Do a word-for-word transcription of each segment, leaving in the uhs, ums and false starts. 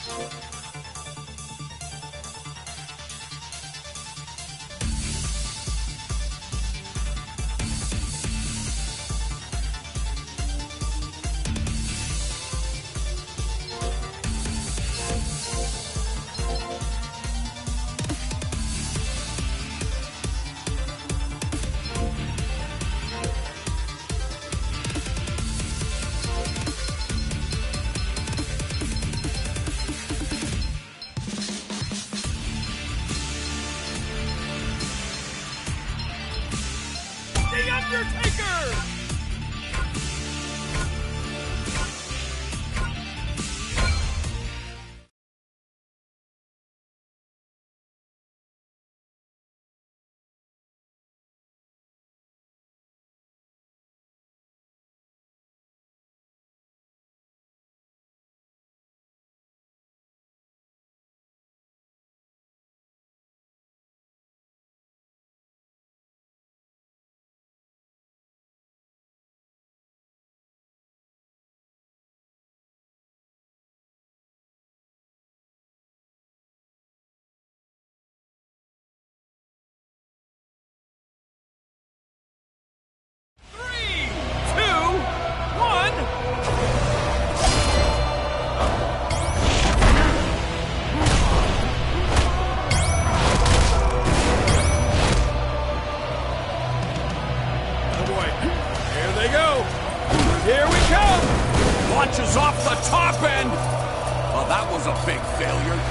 Launches off the top end! Well, that was a big failure.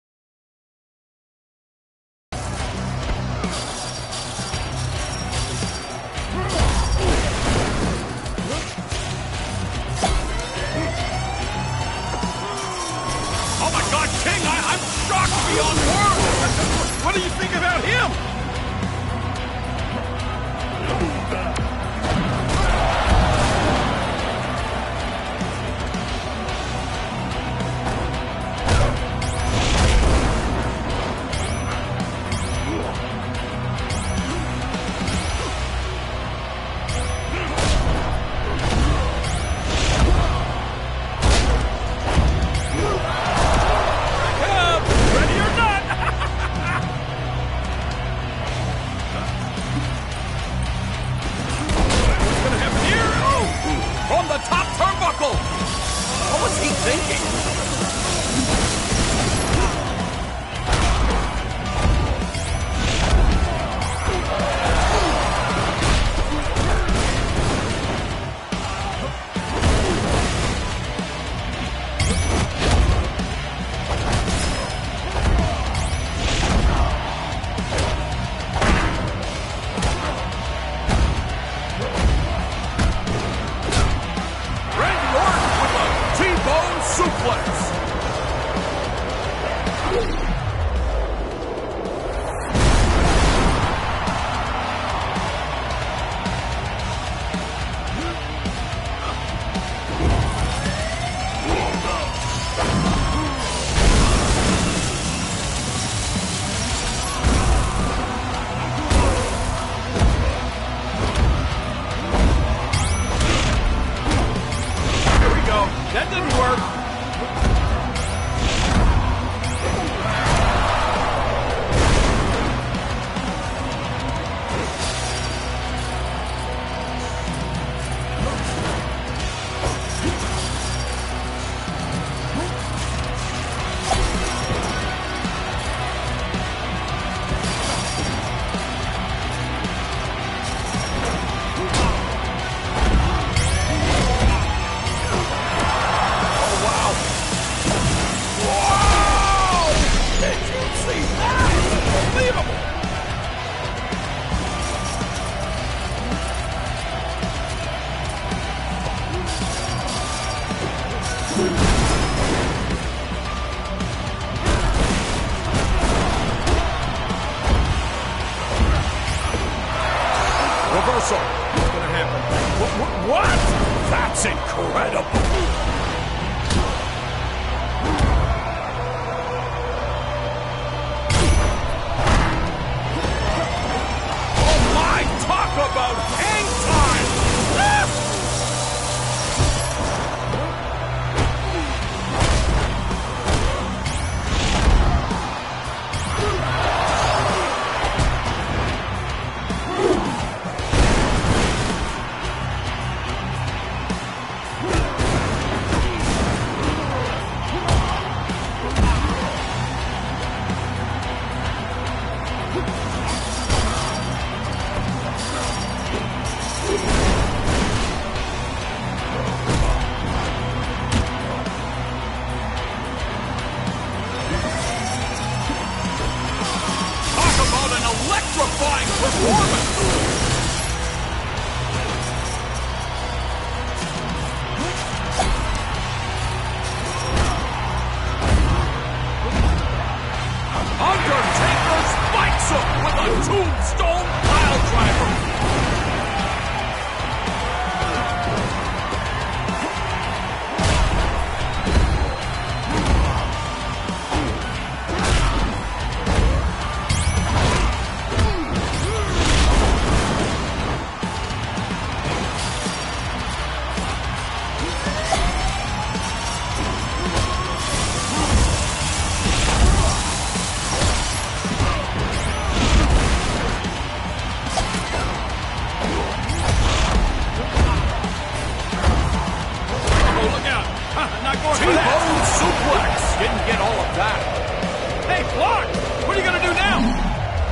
Oh my God, King! I I'm shocked beyond words! What do you think about him? Reversal. What's gonna happen? What? What? That's incredible. Oh my! Talk about hang time! Ah! not going for that. T-bone suplex. Didn't get all of that. Hey, block! What are you gonna do now?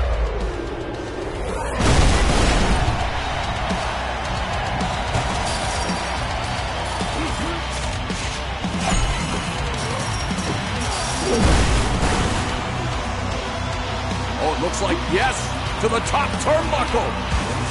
Oh, it looks like yes to the top turnbuckle.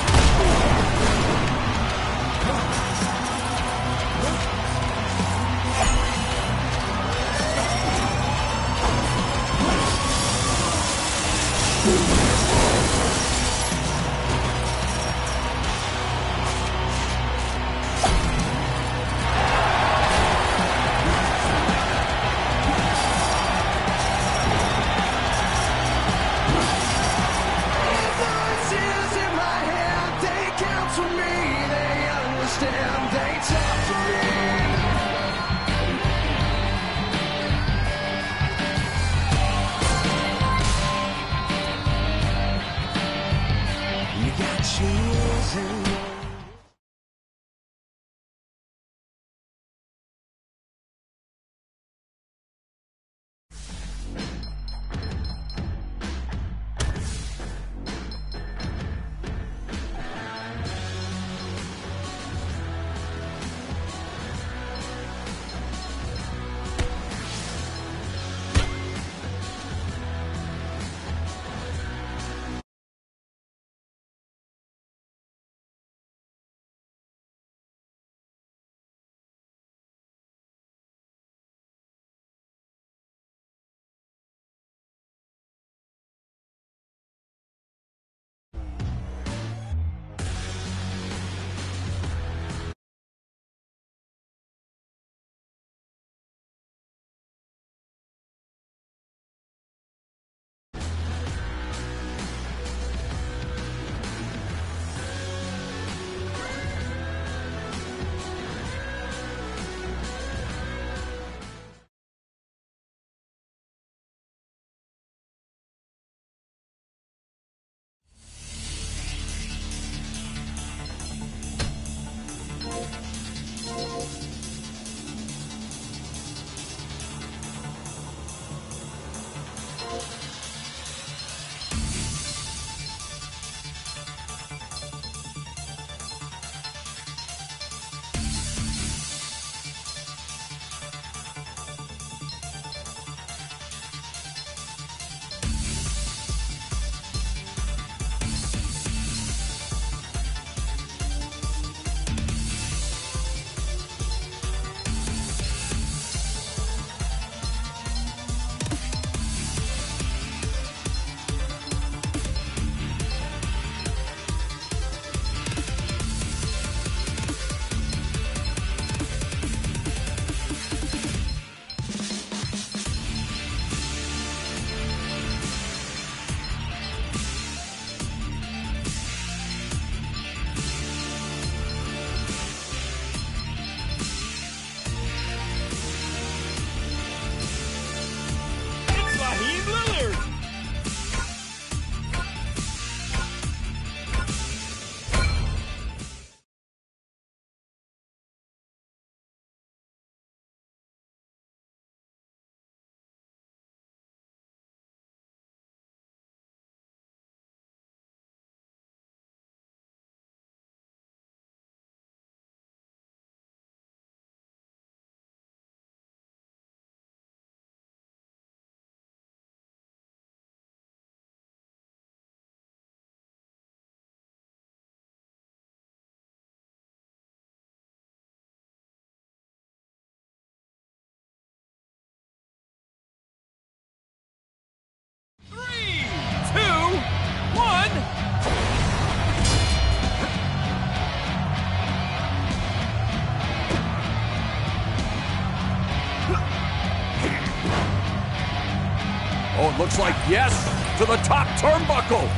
Oh, it looks like yes to the top turnbuckle.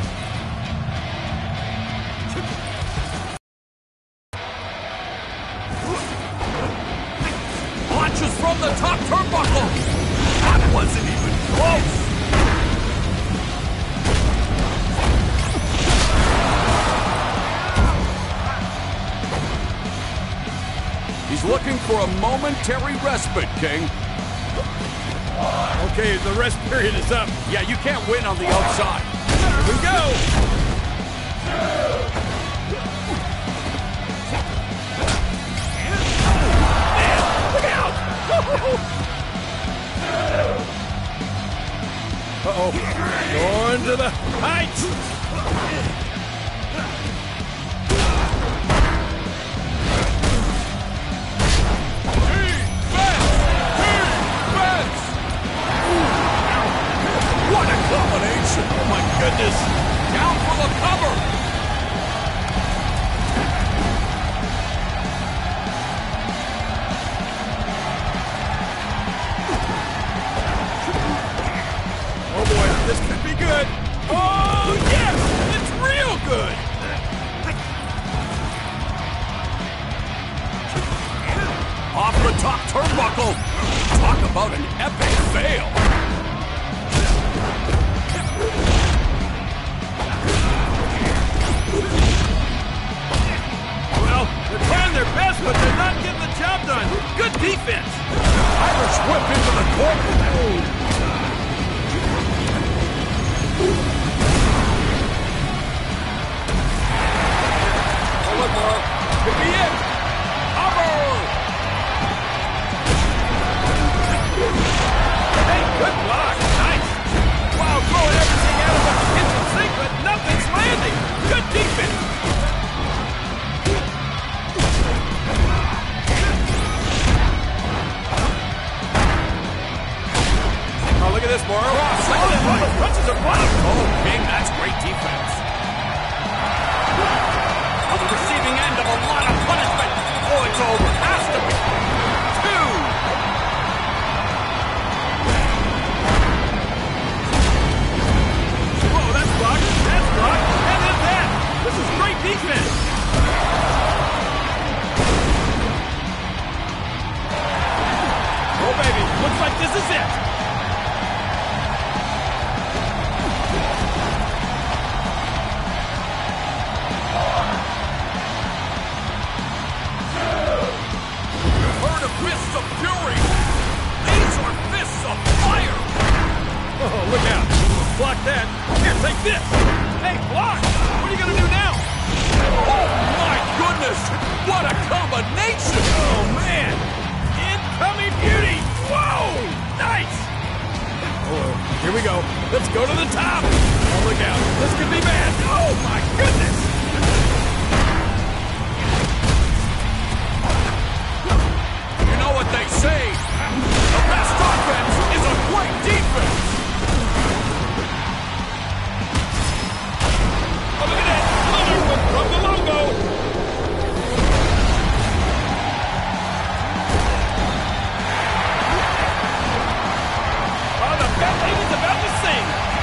Launches from the top turnbuckle. That wasn't even close. He's looking for a momentary respite, King. Okay, the rest period is up. Yeah, you can't win on the outside. Here we go! Man, look out! Uh-oh. Going to the heights! What a combination! Oh my goodness! Down for the cover! Oh boy, this could be good! Oh yes! It's real good! Off the top turnbuckle! Talk about an epic fail! Well, they're trying their best, but they're not getting the job done. Good defense. Irish whip into the corner. Oh, look, Morrow. Could be it. Cover. Hey, good block. Nice. Wow, throwing everything out of the kitchen sink, but nothing's landing. Good defense. Oh, look at this, Morrow. Look at this. Punches are blocked. Oh, King, that's great defense. On the receiving end of a lot of punishment. Oh, it's over. Has to be. Two. Whoa, that's blocked. That's blocked. And then that. This is great defense. Oh, baby. Looks like this is it. Fists of fury! These are fists of fire! Oh, look out. Block that. Here, take this. Hey, block. What are you going to do now? Oh, my goodness! What a combination! Oh, man. Incoming beauty. Whoa. Nice. Oh, here we go. Let's go to the top. Oh, look out. This could be bad. Oh, my goodness. What they say, the best offense is a great defense. Oh, look at that. Another one from the logo. Oh, the fat lady's about to sing.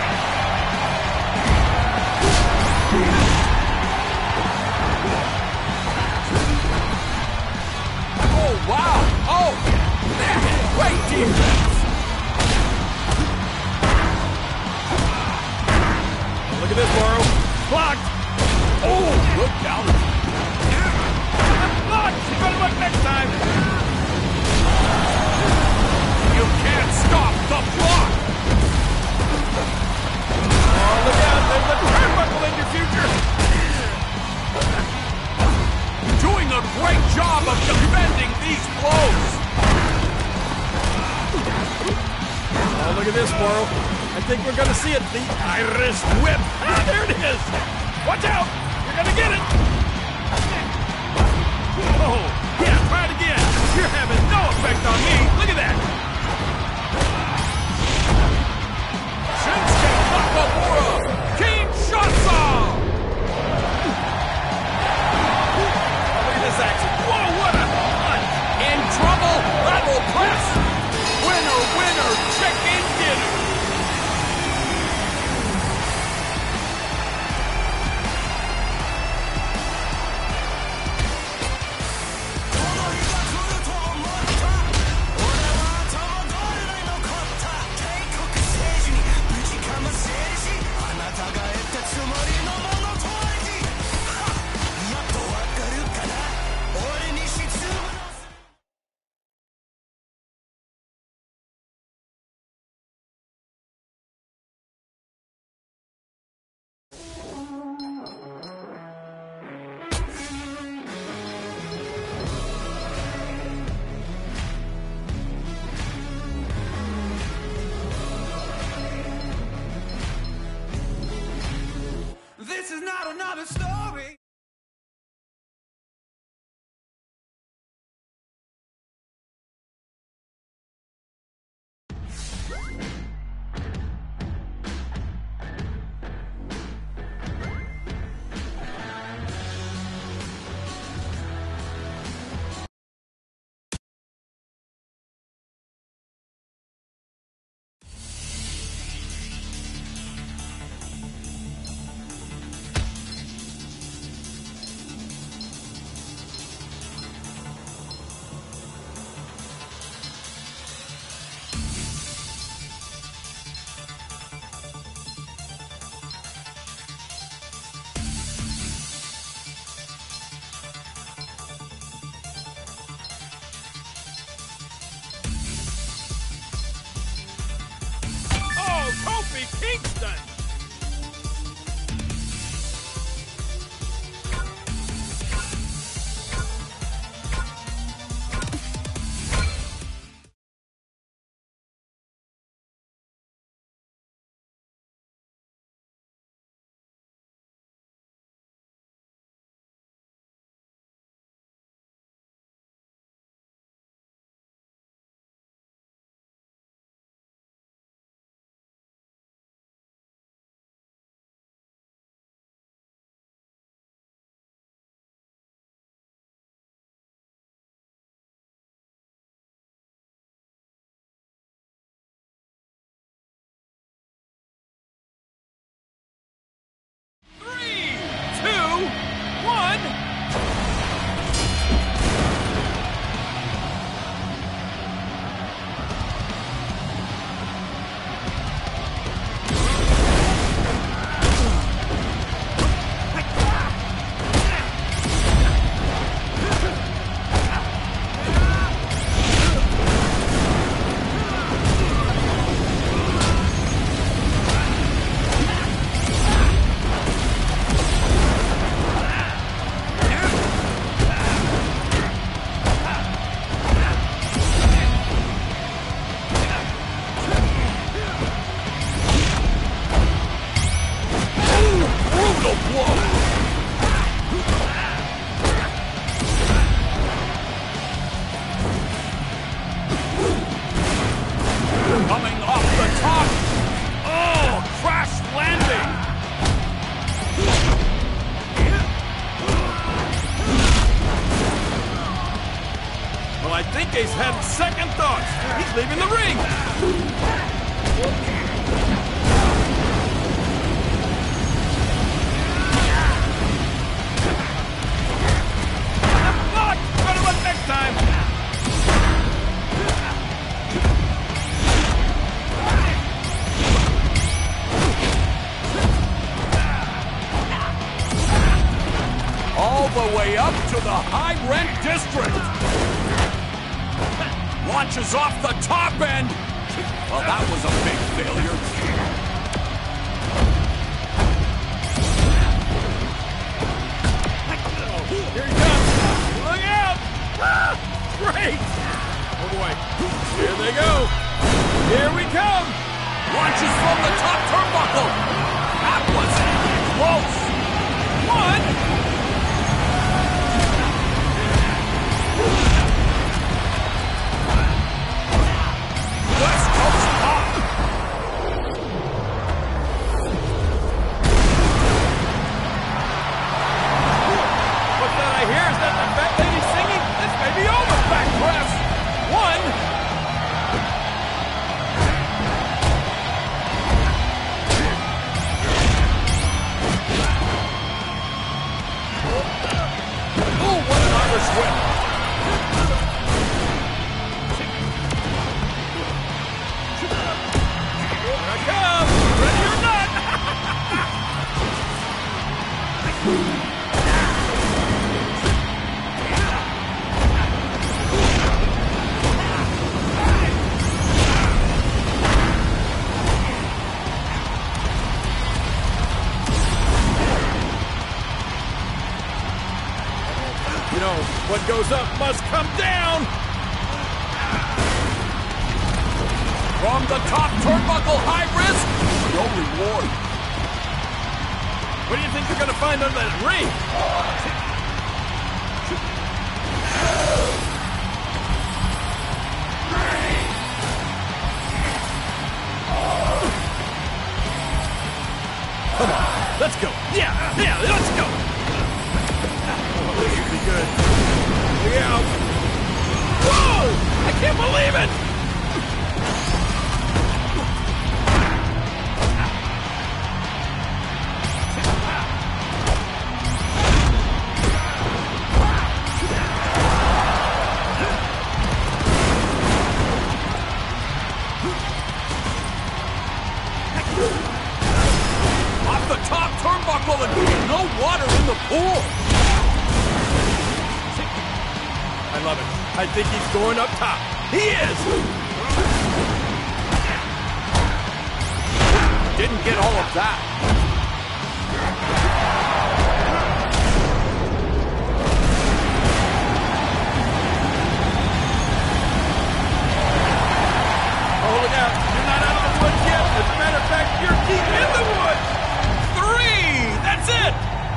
Oh, wow. Oh, man, great defense! Oh, look at this, Morrow. Blocked. Oh, good counter. Blocked. You better look next time. You can't stop the block! Oh, look out. There's a turnbuckle in your future. Doing a great job of defending these blows! Oh, look at this, Morrow. I think we're going to see it. The Irish whip. Ah, there it is. Watch out. You're going to get it. Oh, yeah, try it again. You're having no effect on me. Look at that. Shinsuke Nakamura! Kinshasa! Look at this action. Whoa, what a punch. In trouble? Battle press! Winner, winner, chicken dinner! Eddie Kingston! Coming off the top! Oh, crash landing! Well, I think he's had second thoughts. He's leaving the ring. Block! Better luck next time. All the way up to the high-rent district! Launches off the top end! Well, that was a big failure. Here he comes! Look out! Ah, great! Oh boy. Here they go! Here we come! Launches from the top turnbuckle! That was close! One! West Coast pop! What's that I hear? Is that the fat lady singing? This may be over! Back press! One! Oh, what an Irish whip! Here I come! Ready or not! You know, what goes up must come down! From the top turnbuckle, high risk, no reward. What do you think you're gonna find under that ring? Come on, let's go. Yeah, yeah, let's go. Oh, this should be good. Look out. Whoa! I can't believe it! Off the top turnbuckle and no water in the pool. I love it. I think he's going up top. He is! Didn't get all of that. Oh, look out. You're not out of the woods yet. As a matter of fact, you're deep in the woods. Three! That's it!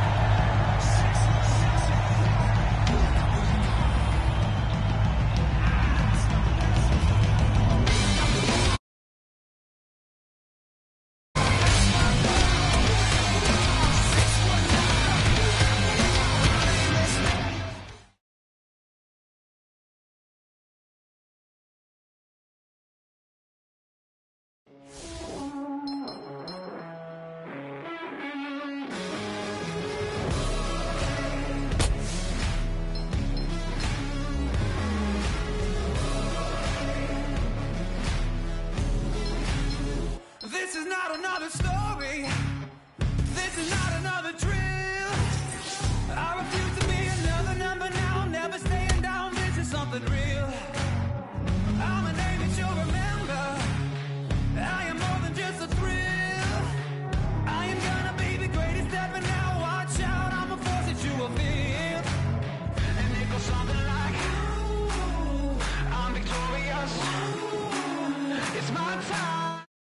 This is not another story. This is not another drill. I refuse to be another number now. Never staying down. This is something real. I'm a name that you'll remember. I am more than just a thrill. I am gonna be the greatest ever now. Watch out, I'm a force that you will feel. And it goes something like, ooh, I'm victorious. It's my time.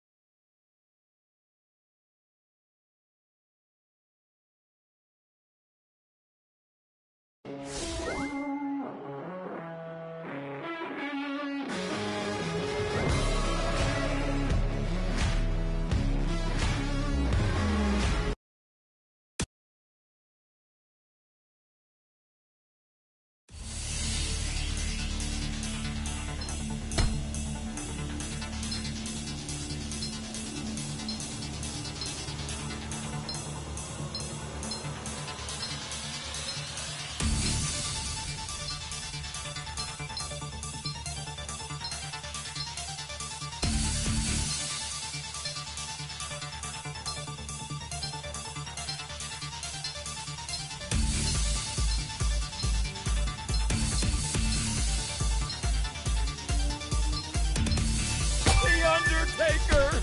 Undertaker!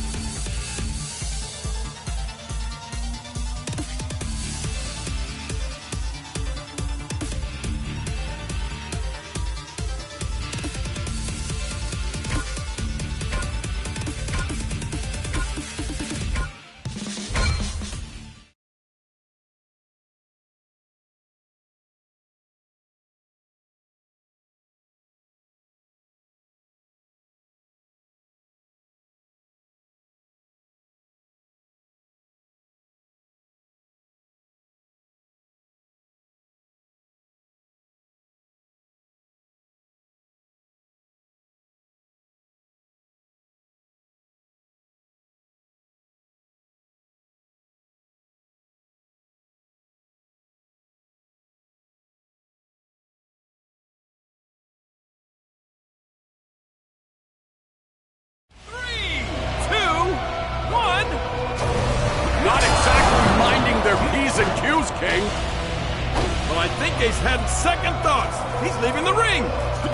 Their P's and Q's, King. Well, I think he's had second thoughts. He's leaving the ring.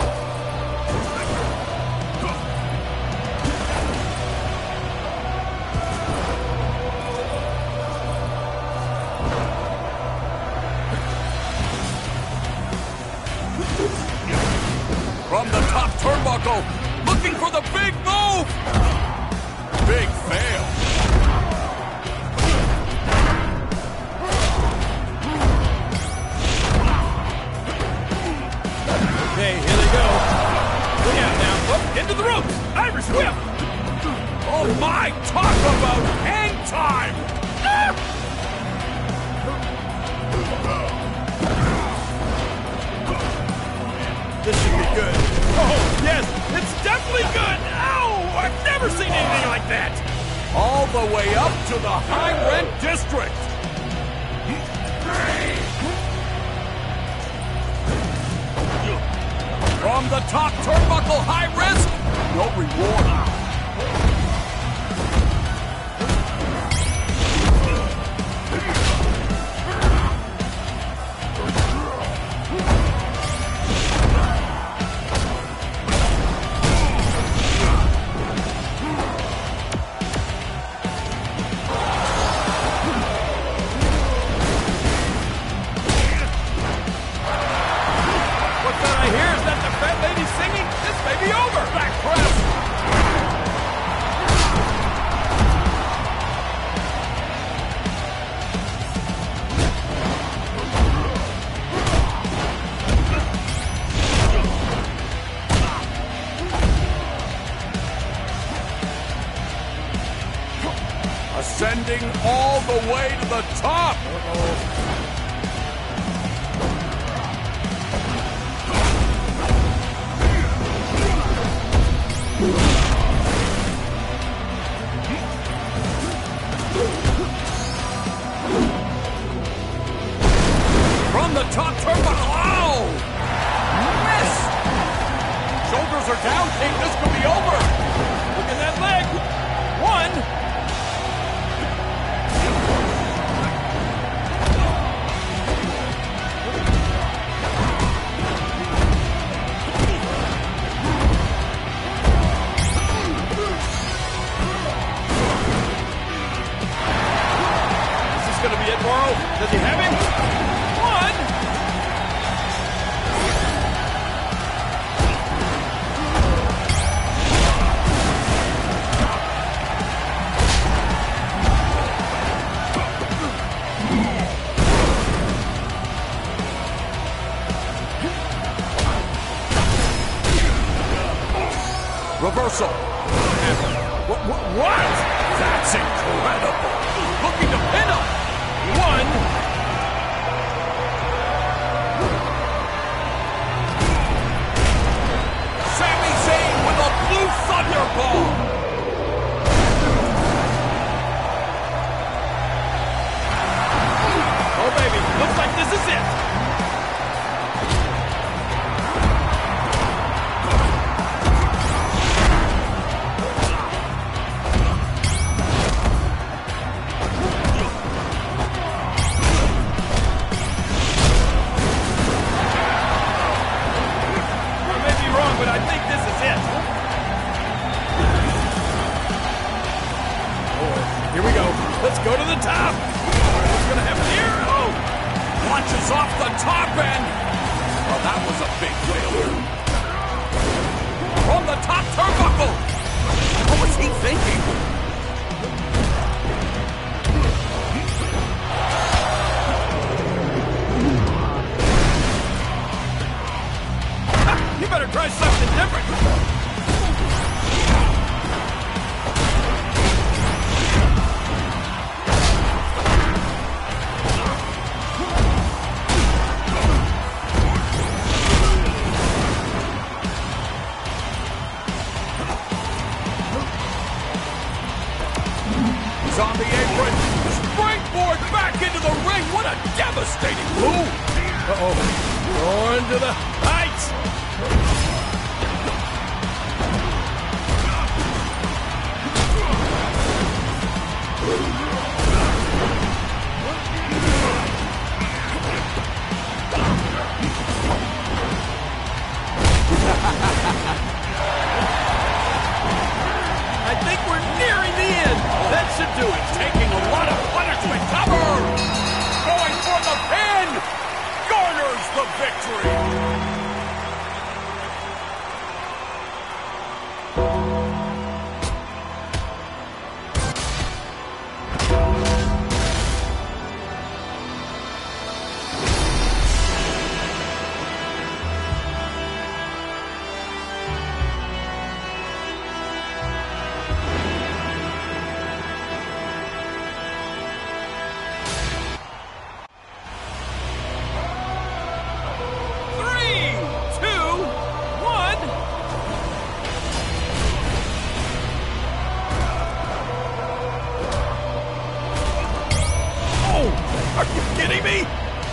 From the top turnbuckle, looking for the big move. Big fail. Okay, here they go. Look out now. Up into the ropes. Irish whip. Oh my, talk about hang time. Ah! This should be good. Oh, yes, it's definitely good. Ow, I've never seen anything like that. All the way up to the high rent district. From the top turnbuckle, high risk, no reward. Descending all the way to the top. Uh-oh. From the top turnbuckle. Oh! Miss! Shoulders are down, King. This could be over. Look at that leg. One. Is this going to be it, Morrow? Does he have him? One. Reversal. What, what? What? That's incredible. Looking to pin him. One. Sami Zayn with a blue thunderball. Oh, baby. Looks like this is it. I may be wrong, but I think this is it. Oh, here we go. Let's go to the top. What's going to happen here? Oh! Launches off the top end. Well, that was a big failure. From the top turnbuckle. What was he thinking? Ha, you better try something different. He's on the apron. Springboard back into the ring. What a devastating move. Uh-oh. Going to the heights. I think we're nearing the end. That should do it. Taking a lot of punishment. Cover. Going for the pin. Garners the victory. Three, two, one. Oh, are you kidding me?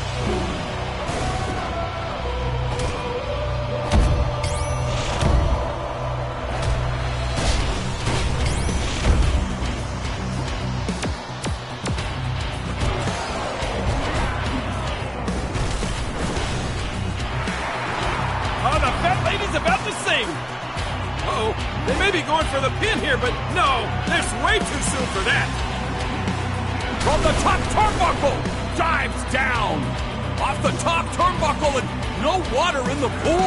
Oh, the fat lady's about to sing. Uh-oh, they may be going for the pin here, but no, it's way too soon for that. From the top turnbuckle. Dives down. Off the top turnbuckle and no water in the pool.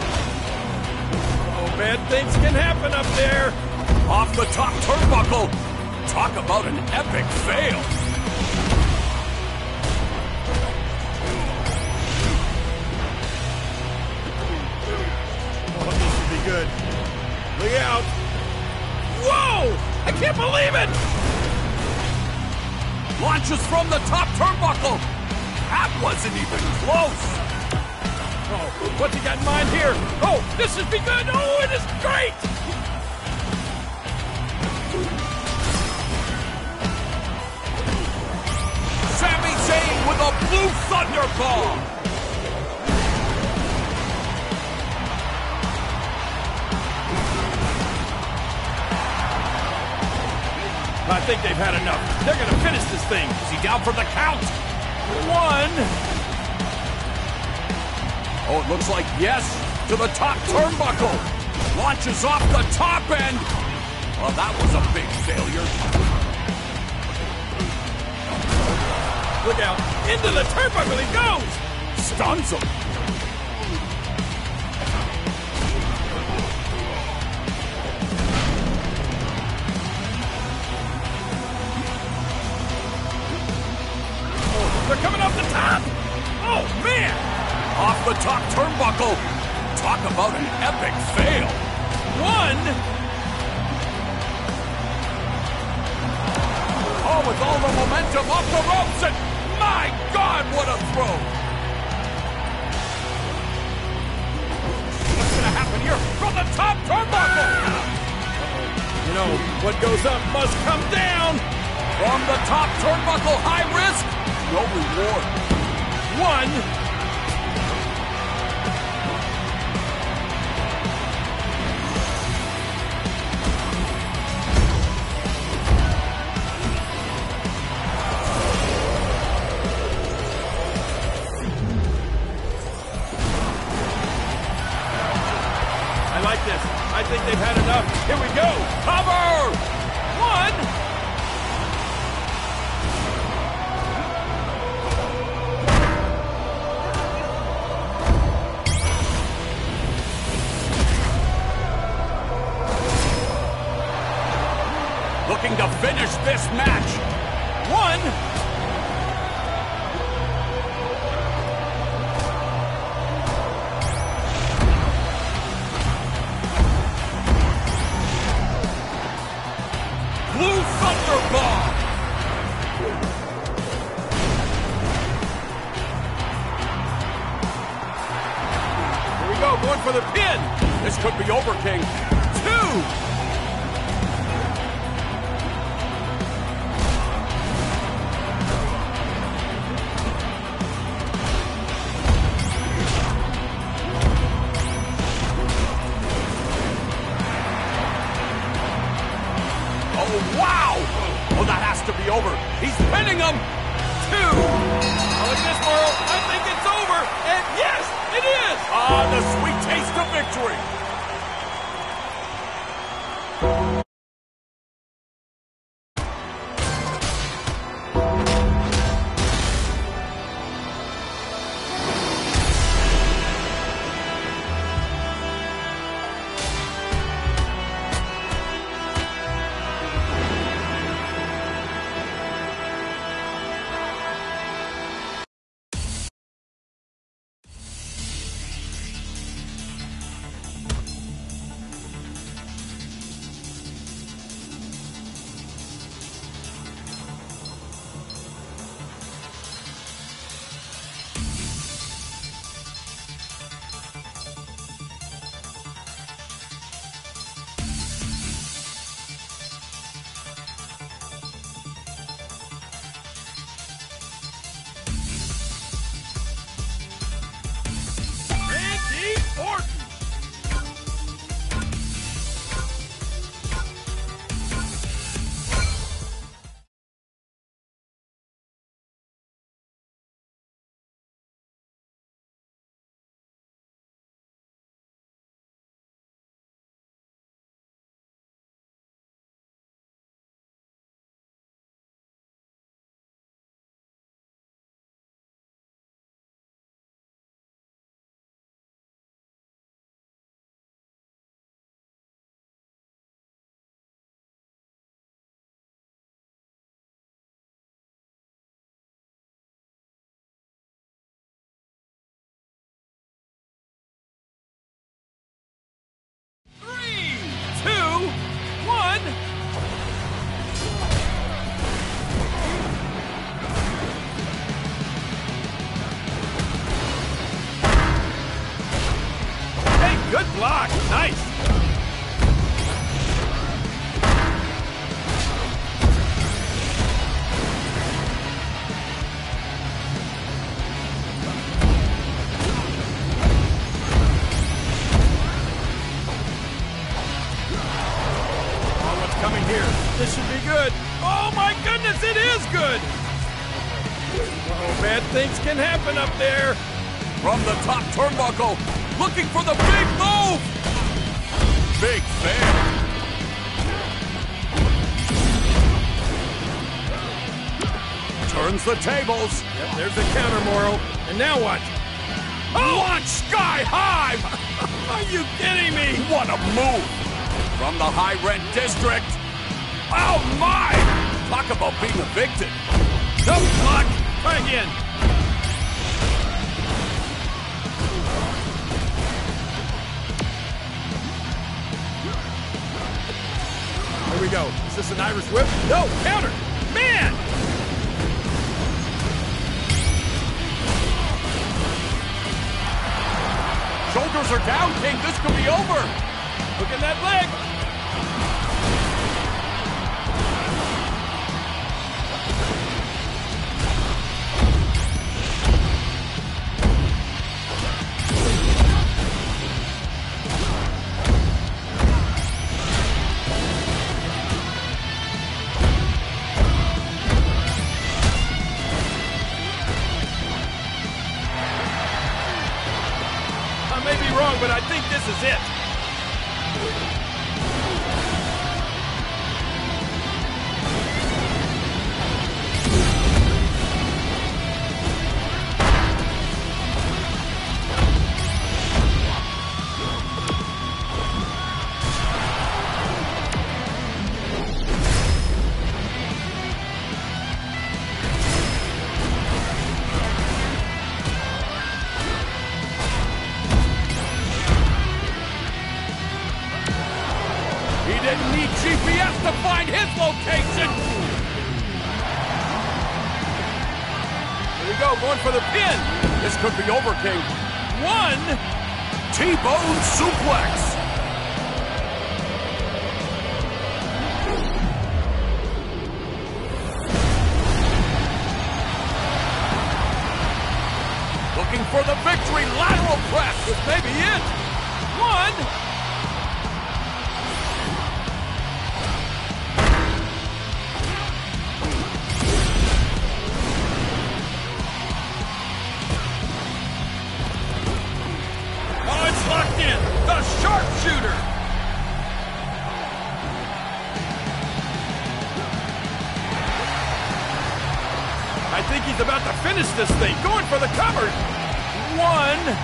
Oh, bad things can happen up there. Off the top turnbuckle. Talk about an epic fail. Oh, this should be good. Look out. Whoa! I can't believe it! Launches from the top turnbuckle. That wasn't even close. Oh, what's he got in mind here? Oh, this has begun. Oh, it is great. Sami Zayn with a blue thunder bomb. I think they've had enough. They're gonna finish this thing. Is he down for the count? One. Oh, it looks like yes to the top turnbuckle. Launches off the top end. Well, that was a big failure. Look out. Into the turnbuckle he goes. Stuns him. They're coming off the top! Oh, man! Off the top turnbuckle. Talk about an epic fail. One! Oh, with all the momentum off the ropes, and my God, what a throw! What's gonna happen here from the top turnbuckle? You know, what goes up must come down! From the top turnbuckle, high risk, no reward. One! I like this. I think they've had enough. Here we go. Cover! One! Looking to finish this match. One! Blue Thunder Bomb! Here we go, going for the pin! This could be over, King. Two! Wow! Oh, that has to be over. He's pinning him. Two. Oh, look at this, Merle. I think it's over. And yes, it is. Ah, the sweet taste of victory. this should be good. Oh my goodness, it is good! Oh, bad things can happen up there. From the top turnbuckle, looking for the big move! Big fail. Turns the tables. Yep, there's the counter, Morrow. And now what? Oh! Launch sky high! Are you kidding me? What a move! From the high rent district. Oh my! Talk about being evicted. No block. Try again. Here we go. Is this an Irish whip? No, counter. Man! Shoulders are down, King. This could be over. Look at that leg. I may be wrong, but I think this is it. He didn't need G P S to find his location! Here we go, going for the pin. This could be over, King. One. T-bone suplex! Looking for the victory, lateral press! This may be it. One. Oh, it's locked in. The sharpshooter. I think he's about to finish this thing. Going for the cover. One.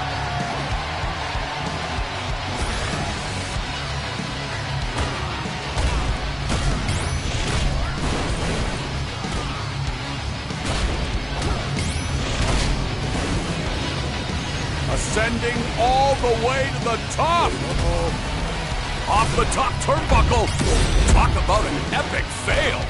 Ascending all the way to the top. Uh-oh. Off the top turnbuckle. Talk about an epic fail.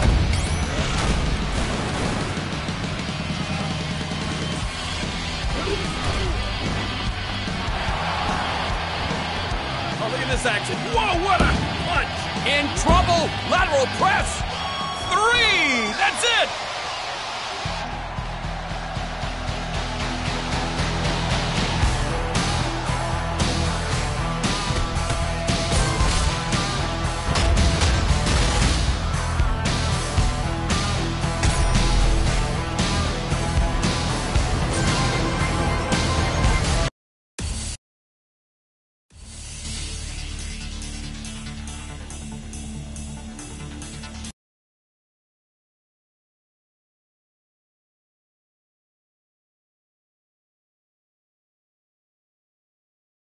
Oh, look at this action. Whoa, what a punch. In trouble. Lateral press. Three. That's it.